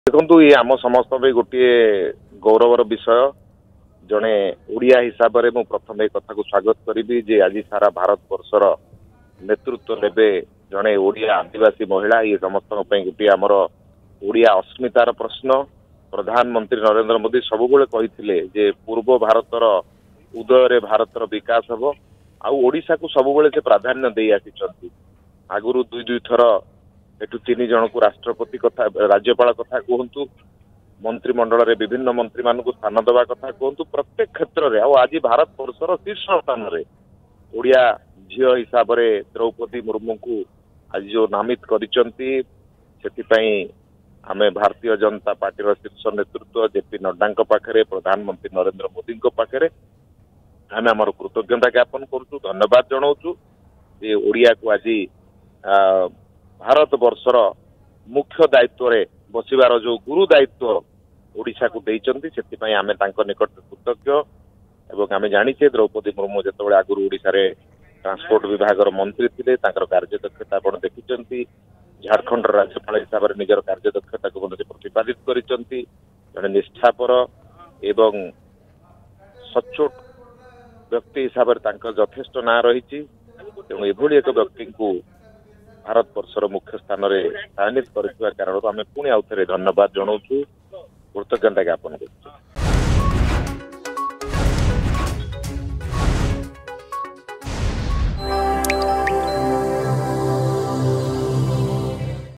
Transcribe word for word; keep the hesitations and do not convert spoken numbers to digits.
देखु ये आम समस्त गोटे गौरवर विषय जड़े ओडिया हिसाब से मुझे प्रथम एक कथा को स्वागत करी जे आज सारा भारत वर्षर नेतृत्व नेबे जड़े ओडिया आदिवासी महिला ये समस्त गोटे आमर ओडिया अस्मितार प्रश्न प्रधानमंत्री नरेंद्र मोदी सब कहते जे पूर्व भारतर उदय भारतर विकास हम आशा को सब से प्राधान्य दे आसी आगुरी दुई दुई थर एटू तीन जन को राष्ट्रपति कथा राज्यपाल कथा कहतु मंत्रिमंडल रे विभिन्न मंत्री मान को स्थान देवा कथा कहतु प्रत्येक क्षेत्र में आज भारत वर्षर शीर्ष स्थान में ओडिया झील हिसाब से द्रौपदी मुर्मू को आज जो नामित करिसेंती आमे भारतीय जनता पार्टी शीर्ष नेतृत्व जेपी नड्डा पाखे प्रधानमंत्री नरेंद्र मोदी पाखे आम आम कृतज्ञता ज्ञापन करुँ धन्यवाद जनाऊँ जे ओडिया को आज भारत वर्षर मुख्य दायित्व रे बसिबार जो गुरु दायित्व ओडिशा को देइचंती सेति आमे तांको निकट कृतज्ञ एवं आमे जानिछे द्रौपदी मुर्मू जेतबेले आगुरु ओडिशा रे ट्रांसपोर्ट विभाग मंत्री थिले तांकर कार्यदक्षता आपण देखिचंती झारखंड राज्यपाल हिसाब से निजर कार्यदक्षता को प्रतिपादित करिचंती जने निष्ठापर एवं सचोट व्यक्ति हिसाब से तांकर यथेष्ट ना रही एभली एक व्यक्ति को भारत वर्षर मुख्य स्थान में चयनित कर कारण आम पुणी आउ थे धन्यवाद जनाऊँ कृतज्ञता ज्ञापन कर।